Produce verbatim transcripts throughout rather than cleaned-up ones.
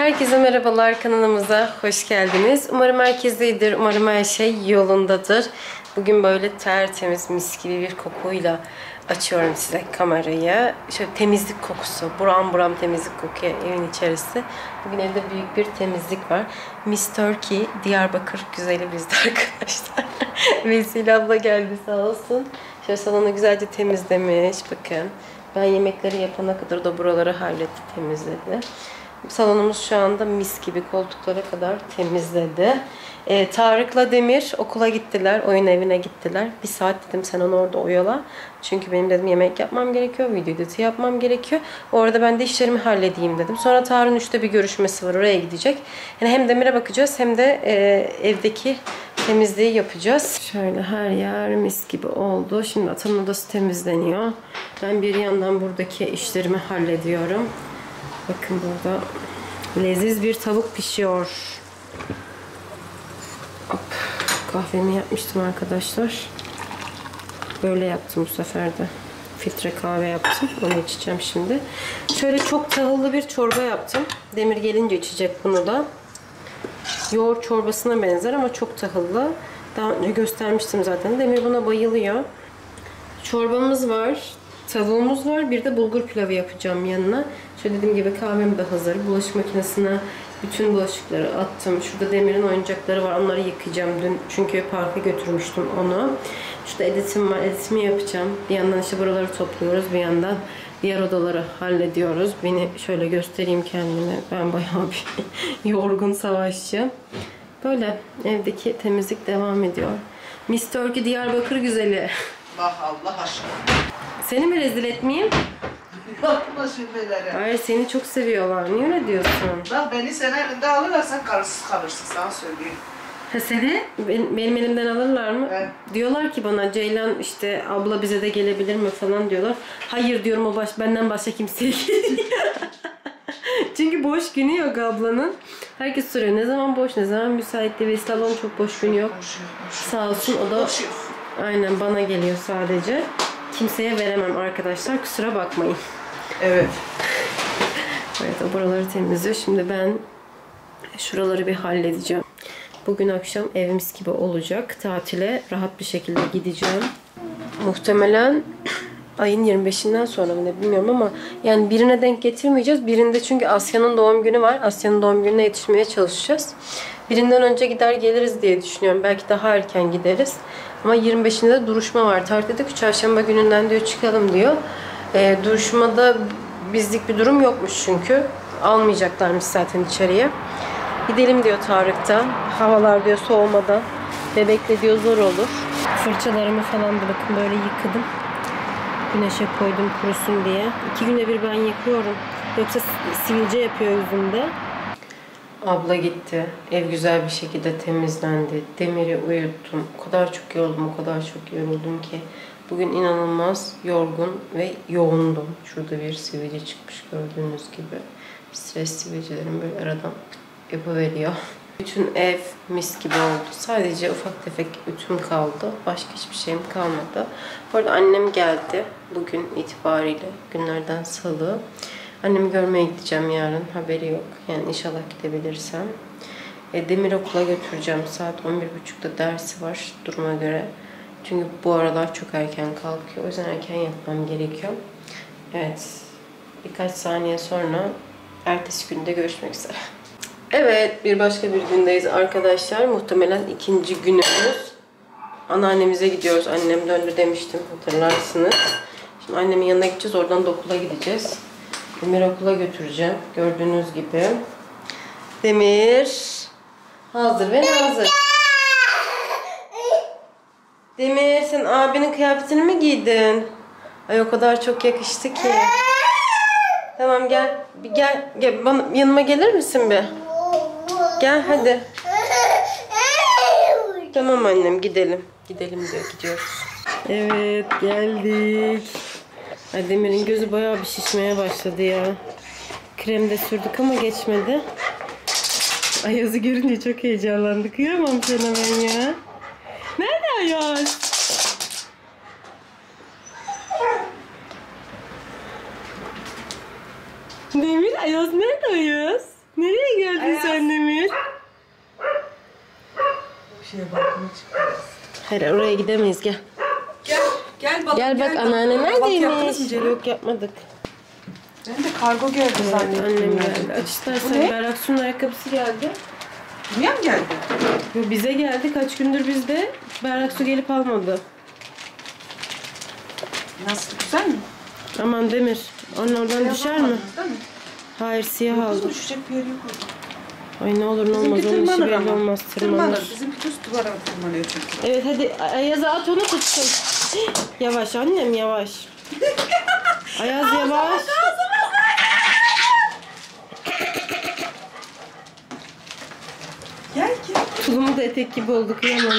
Herkese merhabalar, kanalımıza hoş geldiniz. Umarım herkes iyidir, umarım her şey yolundadır. Bugün böyle tertemiz, mis gibi bir kokuyla açıyorum size kamerayı. Şöyle temizlik kokusu, buram buram temizlik kokuyor evin içerisi. Bugün evde büyük bir temizlik var. Miss Turkey, Diyarbakır güzeli bizde arkadaşlar. Vesile abla geldi sağ olsun. Şöyle salonu güzelce temizlemiş, bakın. Ben yemekleri yapana kadar da buraları halletti, temizledi. Salonumuz şu anda mis gibi, koltuklara kadar temizledi. Ee, Tarık'la Demir okula gittiler, oyun evine gittiler. Bir saat dedim sen onu orada oyala. Çünkü benim dedim yemek yapmam gerekiyor, video editi yapmam gerekiyor. Orada ben de işlerimi halledeyim dedim. Sonra Tarık'ın üçte bir görüşmesi var, oraya gidecek. Yani hem Demir'e bakacağız hem de e, evdeki temizliği yapacağız. Şöyle her yer mis gibi oldu. Şimdi Atan'ın odası temizleniyor. Ben bir yandan buradaki işlerimi hallediyorum. Bakın burada leziz bir tavuk pişiyor. Hop, kahvemi yapmıştım arkadaşlar. Böyle yaptım bu sefer de. Filtre kahve yaptım. Onu içeceğim şimdi. Şöyle çok tahıllı bir çorba yaptım. Demir gelince içecek bunu da. Yoğurt çorbasına benzer ama çok tahıllı. Daha önce göstermiştim zaten. Demir buna bayılıyor. Çorbamız var. Tavuğumuz var. Bir de bulgur pilavı yapacağım yanına. Şöyle dediğim gibi kahvem de hazır. Bulaşık makinesine bütün bulaşıkları attım. Şurada Demir'in oyuncakları var. Onları yıkayacağım dün. Çünkü parka götürmüştüm onu. Şurada editim var. Editimi yapacağım. Bir yandan işte buraları topluyoruz. Bir yandan diğer odaları hallediyoruz. Beni şöyle göstereyim kendime. Ben bayağı bir yorgun savaşçı. Böyle evdeki temizlik devam ediyor. Miss Turkey Diyarbakır güzeli. Bak Allah aşkına. Seni mi rezil etmeyeyim? Yapma şüpheleri. Hayır, seni çok seviyorlar. Niye öyle diyorsun? Bak beni sen elinde alırlarsan karısız kalırsın, sana söyleyeyim. Ha, seni benim, benim elimden alırlar mı? Evet. Diyorlar ki bana Ceylan işte abla bize de gelebilir mi falan diyorlar. Hayır diyorum, o baş, benden başka kimseye geliyor. Çünkü boş günü yok ablanın. Herkes soruyor ne zaman boş, ne zaman müsait diye. Vesile ablanın çok boş günü yok. Boş yok, boş yok. Sağ olsun, o da Boş yok. aynen bana geliyor sadece. Kimseye veremem arkadaşlar, kusura bakmayın. Evet. Evet, o buraları temizliyor. Şimdi ben şuraları bir halledeceğim. Bugün akşam evimiz gibi olacak. Tatile rahat bir şekilde gideceğim. Muhtemelen ayın yirmi beşinden sonra mı ne bilmiyorum ama yani birine denk getirmeyeceğiz. Birinde çünkü Asya'nın doğum günü var. Asya'nın doğum gününe yetişmeye çalışacağız. Birinden önce gider geliriz diye düşünüyorum. Belki daha erken gideriz. Ama yirmi beşinde de duruşma var. Tarık dedi ki çarşamba gününden diyor çıkalım diyor. E, duruşmada bizlik bir durum yokmuş çünkü. Almayacaklarmış zaten içeriye. Gidelim diyor Tarık da. Havalar diyor soğumadan. Bebekle diyor zor olur. Fırçalarımı falan da bakın böyle yıkadım. Güneşe koydum kurusun diye. İki günde bir ben yıkıyorum. Yoksa sivilce yapıyor yüzümde. Abla gitti. Ev güzel bir şekilde temizlendi. Demir'i uyuttum. O kadar çok yoruldum, o kadar çok yoruldum ki. Bugün inanılmaz yorgun ve yoğundum. Şurada bir sivilce çıkmış gördüğünüz gibi. Stres sivilcelerim böyle aradan yapıveriyor. Bütün ev mis gibi oldu. Sadece ufak tefek ütüm kaldı. Başka hiçbir şeyim kalmadı. Bu arada annem geldi. Bugün itibariyle günlerden salı. Annemi görmeye gideceğim yarın. Haberi yok. Yani inşallah gidebilirsem. E, Demir okula götüreceğim. Saat on bir buçukta dersi var duruma göre. Çünkü bu aralar çok erken kalkıyor. O yüzden erken yatmam gerekiyor. Evet. Birkaç saniye sonra ertesi günde görüşmek üzere. Evet, bir başka bir gündeyiz arkadaşlar. Muhtemelen ikinci günümüz. Anneannemize gidiyoruz. Annem döndü demiştim, hatırlarsınız. Şimdi annemin yanına gideceğiz. Oradan da okula gideceğiz. Demir okula götüreceğim. Gördüğünüz gibi. Demir hazır ve hazır. Demir, sen abinin kıyafetini mi giydin? Ay o kadar çok yakıştı ki. Tamam gel. Bir gel, gel. Bana, yanıma gelir misin be? Gel hadi. Tamam annem, gidelim. Gidelim diyor, gidiyoruz. Evet, geldik. Ay, Demir'in gözü bayağı bir şişmeye başladı ya. Krem de sürdük ama geçmedi. Ayaz'ı görünce çok heyecanlandı. Kıyamam sana ben ya. Nerede Ayaz? Demir, Ayaz nerede Ayaz? Nereye Hayır oraya gidemeyiz gel. Gel. Gel bak. Gel bak anneanne neredeymiş? Yok yapmadık. Ben de kargo geldi Evet, zannettim. annem yani. geldi. Aç istersen Berraksu'nun ayakkabısı geldi. Niye mi geldi? Yo, bize geldi. Kaç gündür bizde. Berraksu gelip almadı. Nasıl? Güzel mi? Aman Demir. Onun oradan düşer mi? Değil mi? Hayır siyah Kız aldı. düşecek bir yeri yok orada. Ay ne olur ne olmaz. Bizimki Onun işi tırmanır belli ama. olmaz. Tırmanır. Bizimki düz duvara tırmanıyor çünkü. Evet hadi Ayaz'a at onu tutsun. Yavaş annem yavaş. Ayaz yavaş. Gel gel. Tulumu da etek gibi oldu kıyamam.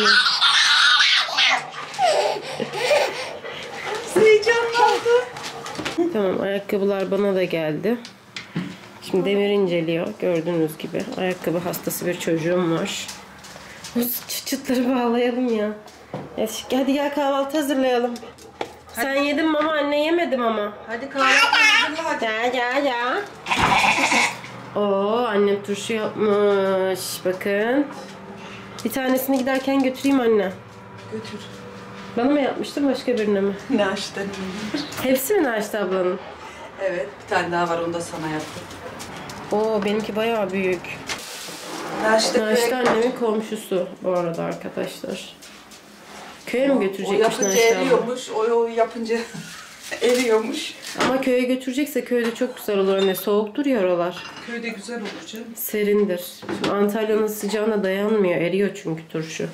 Heyecanlandı. Tamam ayakkabılar bana da geldi. Şimdi Demir inceliyor. Gördüğünüz gibi. Ayakkabı hastası bir çocuğum var. Çıt çıtları bağlayalım ya. Ya şi- Hadi gel kahvaltı hazırlayalım. Sen yedin mi ama anne yemedim ama. Hadi kahvaltı hazırla hadi. Gel gel gel. Oo annem turşu yapmış. Bakın. Bir tanesini giderken götüreyim anne. Götür. Bana mı yapmıştır başka birine mi? Naş'tan Hepsi mi Naşit ablanın? Evet, bir tane daha var, onu da sana yaptım. Oo benimki bayağı büyük. Naş'ta Naşit annemin komşusu bu arada arkadaşlar. Köye mi o götürecekmiş yapınca Naşit abla? eriyormuş, o, o yapınca eriyormuş. Ama köye götürecekse köyde çok güzel olur anne. Soğuktur ya oralar. Köyde güzel olur canım. Serindir. Şimdi Antalya'nın sıcağına dayanmıyor. Eriyor çünkü turşu.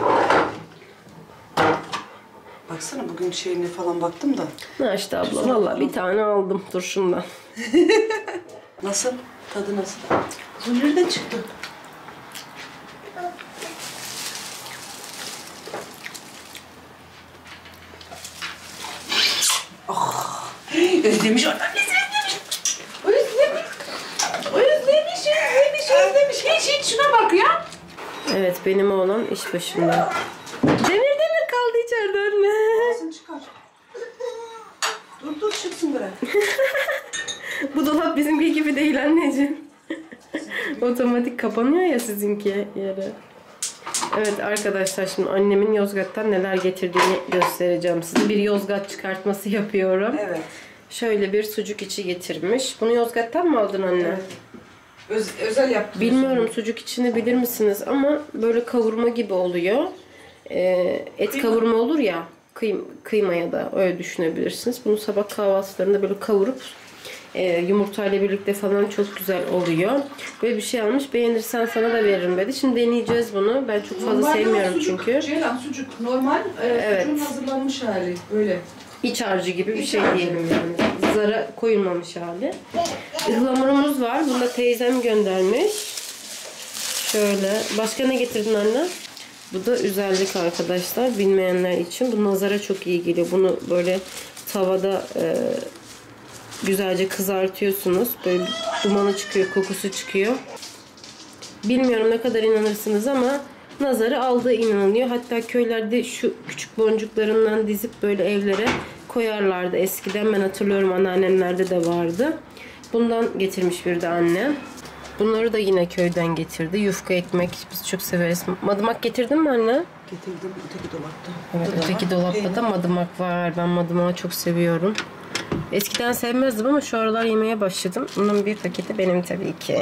Baksana bugün şeyine falan baktım da. Naşit abla valla bir tane aldım turşundan. Nasıl? Tadı nasıl? Bu nereden çıktı? Oh, özlemiş anneannesi özlemiş. Özlemiş. Özlemiş, özlemiş, özlemiş. Hiç hiç şuna bak ya. Evet benim oğlan iş başında. Demir demir kaldı içeride anne. Ağzını çıkar. Dur dur çıksın bırak. Bu dolap bizimki gibi değil anneciğim. Otomatik kapanıyor ya sizinki yere. Evet arkadaşlar şimdi annemin Yozgat'tan neler getirdiğini göstereceğim size. Bir Yozgat çıkartması yapıyorum. Evet. Şöyle bir sucuk içi getirmiş. Bunu Yozgat'tan mı aldın anne? Evet. Öz, özel yaptım. Bilmiyorum sucuk içini bilir misiniz ama böyle kavurma gibi oluyor. Ee, et kavurma olur ya kıym kıymaya da öyle düşünebilirsiniz. Bunu sabah kahvaltılarında böyle kavurup e, yumurtayla birlikte falan çok güzel oluyor. Böyle bir şey almış. Beğenirsen sana da veririm dedi. Şimdi deneyeceğiz bunu. Ben çok fazla Normalde sevmiyorum sucuk, çünkü. Ceylan sucuk normal e, Evet. sucuğun hazırlanmış hali böyle. İç harcı gibi bir İç şey harcı. diyelim yani. Zara koyulmamış hali. Ihlamurumuz var. Bunu da teyzem göndermiş. Şöyle. Başka ne getirdin anne? Bu da özellik arkadaşlar. Bilmeyenler için. Bu nazara çok iyi geliyor. Bunu böyle tavada e, güzelce kızartıyorsunuz. Böyle dumanı çıkıyor, kokusu çıkıyor. Bilmiyorum ne kadar inanırsınız ama nazarı aldığı inanılıyor. Hatta köylerde şu küçük boncuklarından dizip böyle evlere koyarlardı. Eskiden ben hatırlıyorum anneannemlerde de vardı. Bundan getirmiş bir de annem. Bunları da yine köyden getirdi. Yufka ekmek biz çok severiz. Madımak getirdin mi anne? Getirdim öteki dolapta. Evet Burada öteki var. dolapta Peynir. da madımak var. Ben madımağı çok seviyorum. Eskiden sevmezdim ama şu aralar yemeye başladım. Bunun bir paketi benim tabii ki.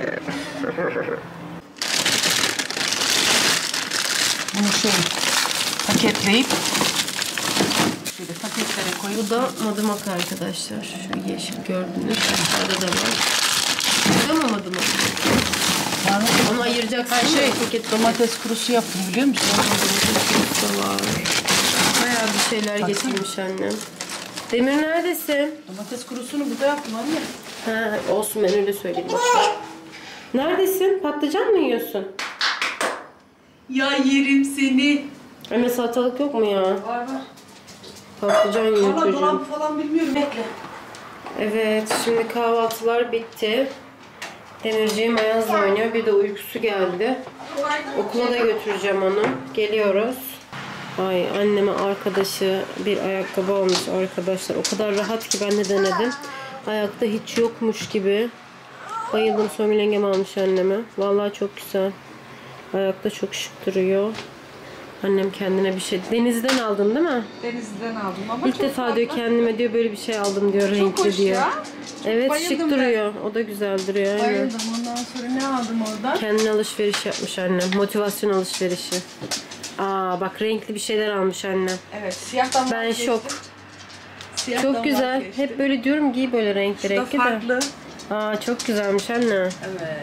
Bunu şey paketleyip şöyle paketlere koyup Bu da madımak arkadaşlar. Şu yeşil gördüğünüz aşağıda da var. Güzel mi madımak? yani Onu ayıracaksın. şey değil mi? Paket domates kurusu yaptım biliyor musun? da var. Bayağı bir şeyler Baksana. getirmiş annem. Demir neredesin? Domates kurusunu burada yaptım anne. Ha, olsun ben öyle söyleyeyim. Bakayım. Neredesin? Patlıcan mı yiyorsun? Ya yerim seni. Anne salatalık yok mu ya? Var var. Patlıcan yiyor Valla çocuğum. dolap falan bilmiyorum. Bekle. Evet şimdi kahvaltılar bitti. Demirciğim Ayaz'la oynuyor. Bir de uykusu geldi. Okula da götüreceğim onu. Geliyoruz. Ay anneme arkadaşı bir ayakkabı almış arkadaşlar. O kadar rahat ki ben de denedim. Ayakta hiç yokmuş gibi. Bayıldım. Songül yengem almış anneme. Vallahi çok güzel. Ayakta çok şık duruyor. Annem kendine bir şey. Denizden aldın değil mi? Denizden aldım ama İlk çok defa tatlı. diyor kendime diyor böyle bir şey aldım diyor, Çok renkli hoş diyor. ya. Evet, Bayıldım şık ben. duruyor. O da güzel duruyor. Aynen. Bayıldım. Ondan sonra ne aldım oradan? Kendine alışveriş yapmış annem. Motivasyon alışverişi. Aa bak, renkli bir şeyler almış annem. Evet, siyahtan Ben vazgeçtim. şok. Siyahtan Çok güzel. vazgeçtim. Hep böyle diyorum, giy böyle renkli Şu da renkli de. farklı. Aa çok güzelmiş anne. Evet.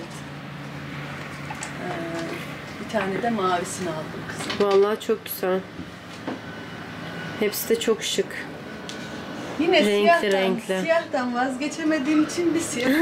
Ee, bir tane de mavisini aldım kızım. Vallahi çok güzel. Hepsi de çok şık. Yine Renkli, siyahtan, renkli. siyahtan vazgeçemediğim için bir siyah.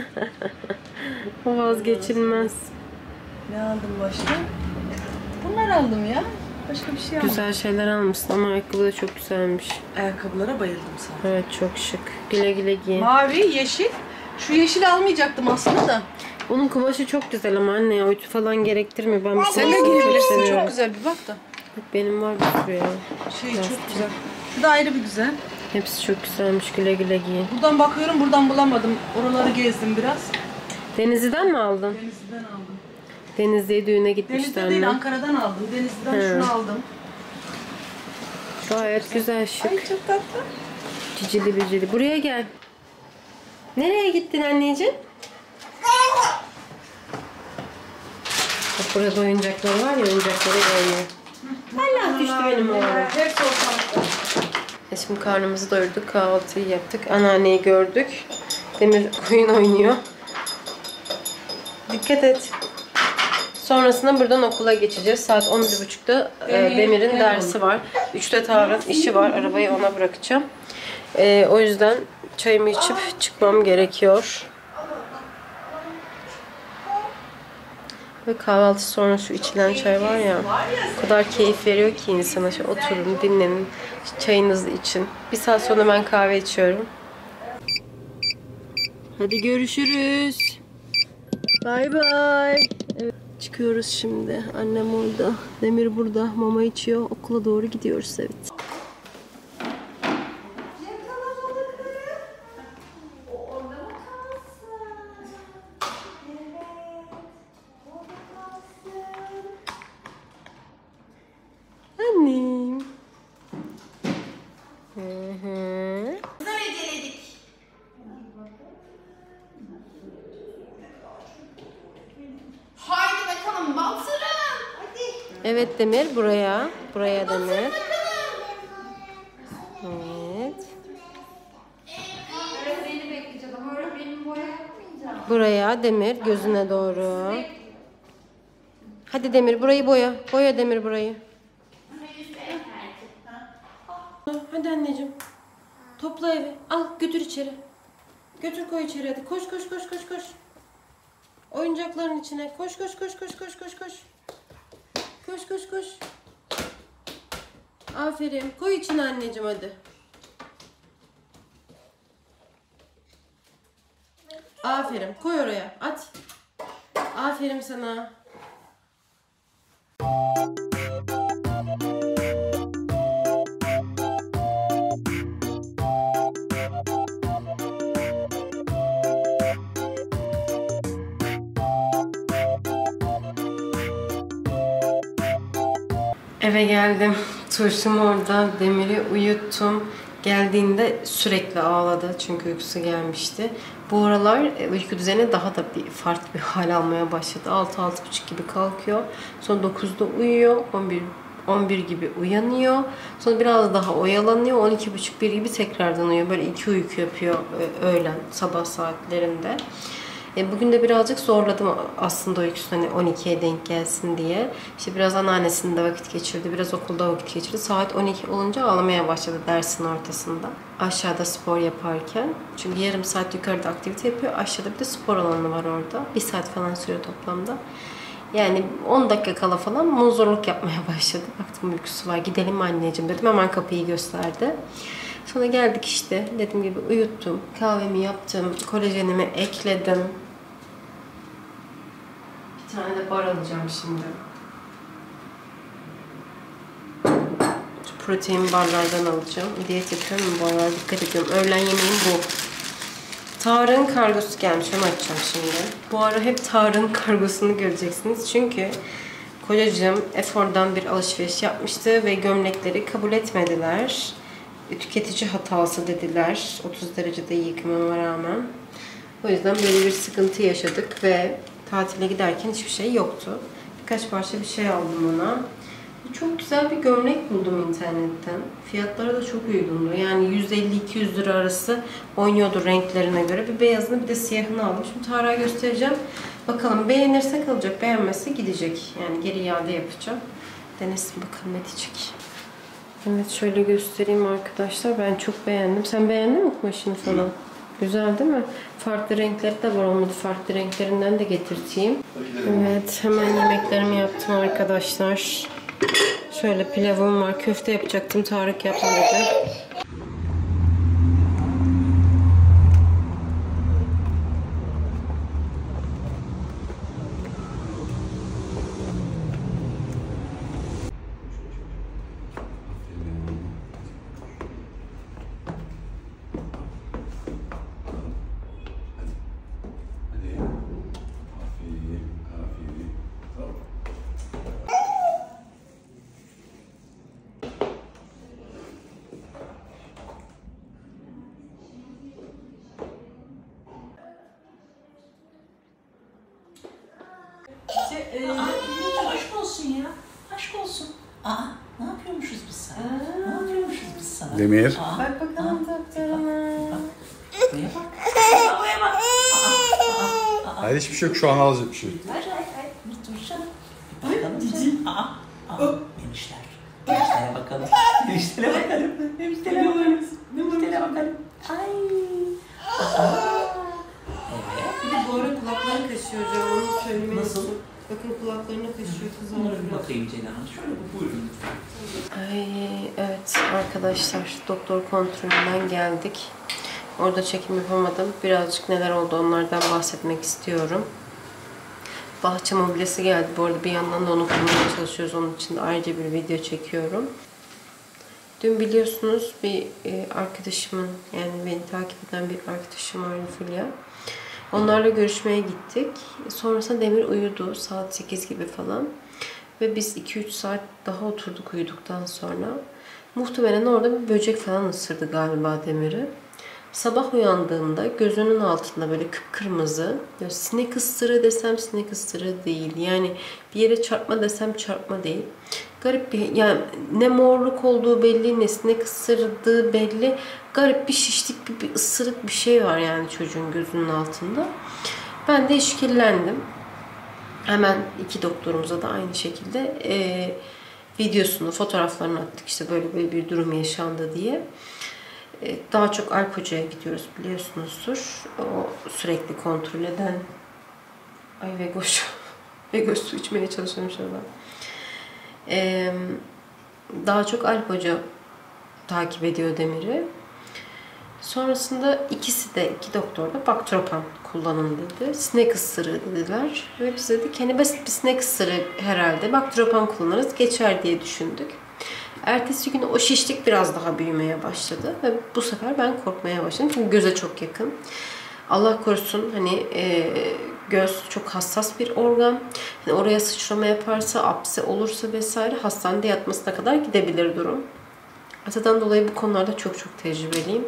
O vazgeçilmez. Ne aldım başka? Bunlar aldım ya. Başka bir şey almadım. Güzel şeyler almışsın ama ayakkabı da çok güzelmiş. Ayakkabılara bayıldım sana. Evet, çok şık. Güle güle giy. Mavi, yeşil. Şu yeşil almayacaktım aslında da. Onun kumaşı çok güzel ama anne ya, ütü falan gerektirmiyor. Ben bir Sen de kumaşını çok giyebilirsin. seviyorum. Çok güzel bir bak da. Benim var bir sürü ya. Şey Lastik. çok güzel. Şu da ayrı bir güzel. Hepsi çok güzelmiş. Güle güle giy. Buradan bakıyorum, buradan bulamadım. Oraları gezdim biraz. Denizli'den mi aldın? Denizli'den aldım. Denizli'ye düğüne gitmişti Denizli'de anne. değil, Ankara'dan aldım. Denizli'den He. şunu aldım. Gayet güzel, şık. Ay çok tatlı. Cicili bicili. Buraya gel. Nereye gittin anneciğim? Bak burada oyuncakları var ya, oyuncakları oynuyor. Allah düştü benim oğlum. Hepsi ortalıkta. E şimdi karnımızı doyurduk, kahvaltıyı yaptık. Anneanneyi gördük. Demir oyun oynuyor. Dikkat et. Sonrasında buradan okula geçeceğiz. Saat on bir buçukta e, Demir'in dersi var. üçte Tarık'ın işi var. Arabayı ona bırakacağım. E, o yüzden çayımı içip çıkmam gerekiyor. Ve kahvaltı sonra şu içilen çay var ya, o kadar keyif veriyor ki insana. Şu oturun, dinlenin, çayınızı için. Bir saat sonra ben kahve içiyorum. Hadi görüşürüz. Bay bay. Evet, çıkıyoruz şimdi. Annem orada, Demir burada. Mama içiyor. Okula doğru gidiyoruz, evet. Annem. Hı hı. Haydi bakalım batırın. Hadi. Evet Demir, buraya. Buraya Demir. Evet. Öğretmeni bekleyeceğiz ama öğretmenin boya yapmayacağım. Buraya Demir, gözüne doğru. Hadi Demir, burayı boya. Boya Demir burayı. Hadi anneciğim. Topla evi. Al götür içeri. Götür koy içeri hadi. Koş koş koş koş koş. Oyuncakların içine. Koş koş koş koş koş koş koş. Koş koş koş. Aferin. Koy içine anneciğim hadi. Aferin. Koy oraya. At. Aferin sana. Eve geldim. Turşum orada. Demir'i uyuttum. Geldiğinde sürekli ağladı. Çünkü uykusu gelmişti. Bu aralar uyku düzeni daha da bir farklı bir hal almaya başladı. altı altı buçuk gibi kalkıyor. Sonra dokuzda uyuyor. on bir on bir gibi uyanıyor. Sonra biraz daha oyalanıyor. on iki buçuk bir gibi tekrardan uyuyor. Böyle iki uyku yapıyor öğlen, sabah saatlerinde. Bugün de birazcık zorladım aslında uykusunu, hani on ikiye denk gelsin diye. İşte biraz anneannesinde vakit geçirdi, biraz okulda vakit geçirdi. Saat on iki olunca ağlamaya başladı dersin ortasında. Aşağıda spor yaparken. Çünkü yarım saat yukarıda aktivite yapıyor. Aşağıda bir de spor alanı var orada. Bir saat falan sürüyor toplamda. Yani on dakika kala falan muzurluk yapmaya başladı. Baktım uykusu var. Gidelim anneciğim dedim. Hemen kapıyı gösterdi. Sonra geldik işte. Dediğim gibi uyuttum. Kahvemi yaptım. Kolajenimi ekledim. Bir tane de bar alacağım şimdi. Şu protein barlardan alacağım. Diyet yapıyorum bu aralar. Dikkat ediyorum. Öğlen yemeğim bu. Tarık'ın kargosu gelmiş. Onu açacağım şimdi. Bu ara hep Tarık'ın kargosunu göreceksiniz. Çünkü kocacığım Efor'dan bir alışveriş yapmıştı ve gömlekleri kabul etmediler. Tüketici hatası dediler. otuz derecede yıkamama rağmen. O yüzden böyle bir sıkıntı yaşadık ve tatile giderken hiçbir şey yoktu. Birkaç parça bir şey aldım ona. Çok güzel bir gömlek buldum internetten. Fiyatları da çok uygundu. Yani yüz elli iki yüz lira arası oynuyordu renklerine göre. Bir beyazını bir de siyahını aldım. Şimdi Tarık'a göstereceğim. Bakalım beğenirse kalacak, beğenmezse gidecek. Yani geri iade yapacağım. Denesin bakalım ne diyecek. Evet şöyle göstereyim arkadaşlar. Ben çok beğendim. Sen beğendin mi kumaşını falan? Güzel değil mi? Farklı renkleri de var. Olmadı farklı renklerinden de getirteyim. Evet hemen yemeklerimi yaptım arkadaşlar. Şöyle pilavım var. Köfte yapacaktım. Tarık yapma dedi. Aşk olsun ya. Aşk olsun. Aa, ne yapıyormuşuz biz sana? Aa. Ne yapıyormuşuz biz sana? Demir. Aa, Bak bakalım doktoruma. Buraya bak. Buraya bak. Hayır hiçbir şey yok şu an alacak bir şey. Hayır hayır hayır. Bir dursana. Bakalım. Aa. Aa. Enişler. Enişlere bakalım. Enişlere bakalım. Enişlere bakalım. Enişlere bakalım. Ay. Aa. Evet. Bir de bu ara kulaklarını kaşıyor hocam. Onu söylemeyi Nasıl? unuttum. Bakın kulaklarını kaşıyor kızlar. Bunlara bir bakayım Ceylan Hanım. Şöyle bir buyurun. Ay evet arkadaşlar doktor kontrolünden geldik. Orada çekim yapamadım. Birazcık neler oldu onlardan bahsetmek istiyorum. Bahçe mobilyası geldi. Bu arada bir yandan da onu kurmaya çalışıyoruz. Onun için de ayrıca bir video çekiyorum. Dün biliyorsunuz bir arkadaşımın yani beni takip eden bir arkadaşım var Fulya. Onlarla görüşmeye gittik. Sonrasında Demir uyudu. Saat sekiz gibi falan. Ve biz iki üç saat daha oturduk uyuduktan sonra. Muhtemelen orada bir böcek falan ısırdı galiba Demir'i. Sabah uyandığımda gözünün altında böyle kıpkırmızı, böyle sinek ısırığı desem sinek ısırığı değil. Yani bir yere çarpma desem çarpma değil. Garip bir, yani ne morluk olduğu belli, ne sinek ısırdığı belli. Garip bir şişlik, bir, bir ısırık bir şey var yani çocuğun gözünün altında. Ben de işkillendim. Hemen iki doktorumuza da aynı şekilde e, videosunu, fotoğraflarını attık. İşte böyle, böyle bir durum yaşandı diye. E, daha çok Alp Hoca'ya gidiyoruz biliyorsunuzdur. O sürekli kontrol eden... Ay Vegoş. Vegoş su içmeye çalışıyorum şurada. E, daha çok Alp Hoca takip ediyor Demir'i. Sonrasında ikisi de, iki doktor da Bactropan kullanın dedi. Sinek ısırığı dediler. Ve biz dedik hani basit bir sinek ısırığı herhalde. Bactropan kullanırız geçer diye düşündük. Ertesi gün o şişlik biraz daha büyümeye başladı. Ve bu sefer ben korkmaya başladım. Çünkü göze çok yakın. Allah korusun hani e, göz çok hassas bir organ. Yani oraya sıçrama yaparsa, apse olursa vesaire hastanede yatmasına kadar gidebilir durum. Zaten dolayı bu konularda çok çok tecrübeliyim.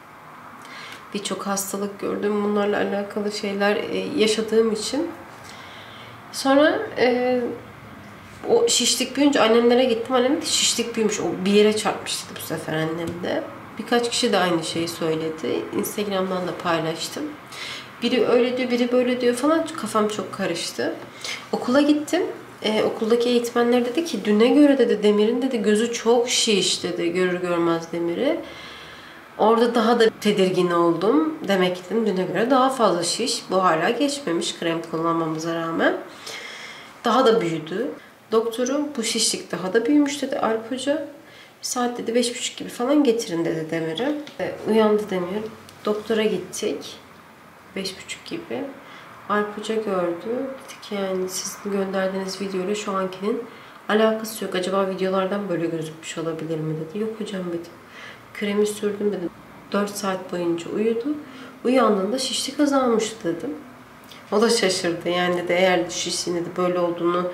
Birçok hastalık gördüm. Bunlarla alakalı şeyler yaşadığım için. Sonra e, o şişlik büyüyünce annemlere gittim. Annem de şişlik büyümüş. O bir yere çarpmıştı bu sefer annem de. Birkaç kişi de aynı şeyi söyledi. Instagram'dan da paylaştım. Biri öyle diyor, biri böyle diyor falan. Kafam çok karıştı. Okula gittim. Ee, okuldaki eğitmenler dedi ki düne göre dedi Demir'in dedi gözü çok şiş dedi. Görür görmez Demir'i. Orada daha da tedirgin oldum. Demek ki düne göre daha fazla şiş. Bu hala geçmemiş krem kullanmamıza rağmen. Daha da büyüdü. Doktorum bu şişlik daha da büyümüş dedi Alp Hoca. Saat dedi beş buçuk gibi falan getirin dedi Demir'i. E, uyandı Demir. Doktora gittik. Beş buçuk gibi. Alp Hoca gördü. Dedi ki yani sizin gönderdiğiniz videoyla şu ankinin alakası yok. Acaba videolardan böyle gözükmüş olabilir mi dedi. Yok hocam dedim. Kremi sürdüm dedim. dört saat boyunca uyudu. Uyandığında şişlik azalmıştı dedim. O da şaşırdı. Yani dedi eğer şişliğinde de böyle olduğunu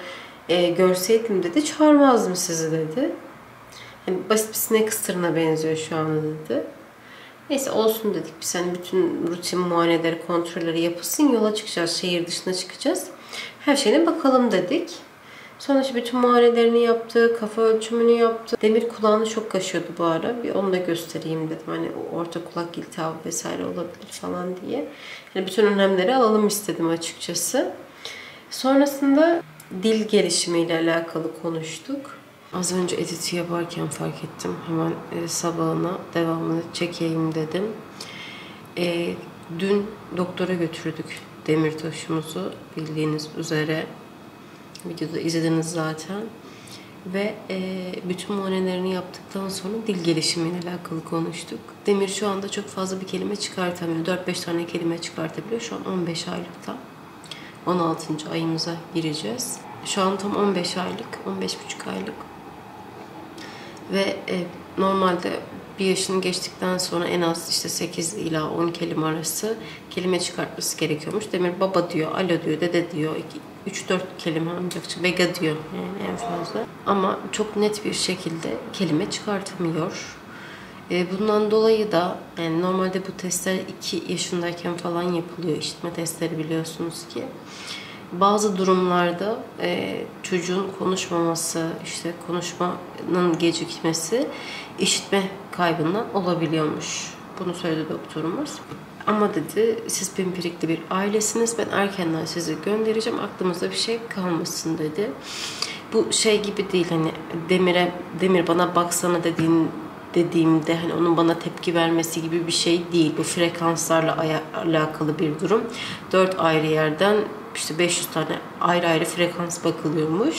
E, görseydim dedi çağırmazdım sizi dedi. Yani basit bir sinek ısırığına benziyor şu anda dedi. Neyse olsun dedik. Biz hani bütün rutin muayeneleri, kontrolleri yapılsın. Yola çıkacağız. Şehir dışına çıkacağız. Her şeyine bakalım dedik. Sonra işte bütün muayenelerini yaptı. Kafa ölçümünü yaptı. Demir kulağını çok kaşıyordu bu ara. Bir onu da göstereyim dedim. Hani orta kulak iltihabı vesaire olabilir falan diye. Yani bütün önlemleri alalım istedim açıkçası. Sonrasında dil gelişimiyle alakalı konuştuk. Az önce editi yaparken fark ettim. Hemen e, sabahına devamını çekeyim dedim. E, dün doktora götürdük Demirtaş'ımızı bildiğiniz üzere. Videoda izlediniz zaten. Ve e, bütün muayenelerini yaptıktan sonra dil gelişimiyle alakalı konuştuk. Demir şu anda çok fazla bir kelime çıkartamıyor. dört beş tane kelime çıkartabiliyor. Şu an on beş aylıkta. on altıncı ayımıza gireceğiz. Şu an tam on beş aylık, on beş buçuk aylık. Ve e, normalde bir yaşını geçtikten sonra en az işte sekiz ila on kelime arası kelime çıkartması gerekiyormuş. Demir baba diyor, alo diyor, dede diyor. üç dört kelime ancak vega diyor yani en fazla. Ama çok net bir şekilde kelime çıkartamıyor. E, bundan dolayı da yani normalde bu testler iki yaşındayken falan yapılıyor. İşitme testleri biliyorsunuz ki. Bazı durumlarda e, çocuğun konuşmaması, işte konuşmanın gecikmesi işitme kaybından olabiliyormuş. Bunu söyledi doktorumuz. Ama dedi siz pimpirikli bir ailesiniz. Ben erkenden sizi göndereceğim. Aklımızda bir şey kalmasın dedi. Bu şey gibi değil hani Demir'e Demir bana baksana dediğin dediğimde hani onun bana tepki vermesi gibi bir şey değil. Bu frekanslarla alakalı bir durum. Dört ayrı yerden işte beş yüz tane ayrı ayrı frekans bakılıyormuş.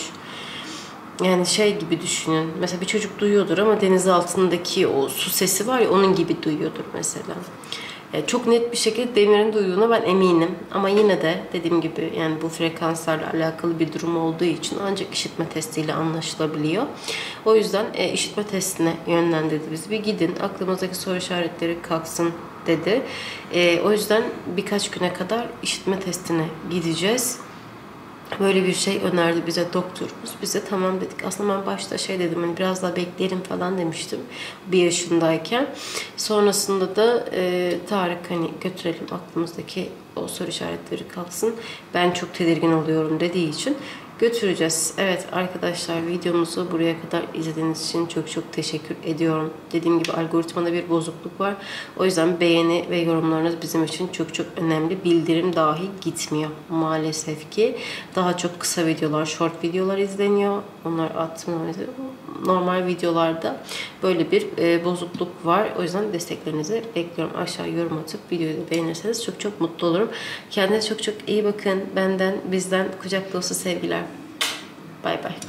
Yani şey gibi düşünün. Mesela bir çocuk duyuyordur ama deniz altındaki o su sesi var ya onun gibi duyuyordur mesela. Yani çok net bir şekilde Demir'in duyduğuna ben eminim. Ama yine de dediğim gibi yani bu frekanslarla alakalı bir durum olduğu için ancak işitme testiyle anlaşılabiliyor. O yüzden e, işitme testine yönlendirdi bizi. Bir gidin aklımızdaki soru işaretleri kalksın dedi. E, o yüzden birkaç güne kadar işitme testine gideceğiz. Böyle bir şey önerdi bize doktorumuz. Bize tamam dedik. Aslında ben başta şey dedim hani biraz daha bekleyelim falan demiştim bir yaşındayken. Sonrasında da e, Tarık hani götürelim aklımızdaki o soru işaretleri kalksın. Ben çok tedirgin oluyorum dediği için götüreceğiz. Evet arkadaşlar videomuzu buraya kadar izlediğiniz için çok çok teşekkür ediyorum. Dediğim gibi algoritmada bir bozukluk var. O yüzden beğeni ve yorumlarınız bizim için çok çok önemli. Bildirim dahi gitmiyor maalesef ki. Daha çok kısa videolar, short videolar izleniyor. Onlar atmıyor. Normal videolarda böyle bir e, bozukluk var. O yüzden desteklerinizi bekliyorum. Aşağı yorum atıp videoyu da beğenirseniz çok çok mutlu olurum. Kendinize çok çok iyi bakın. Benden, bizden kucak dolusu sevgiler. Bay bay.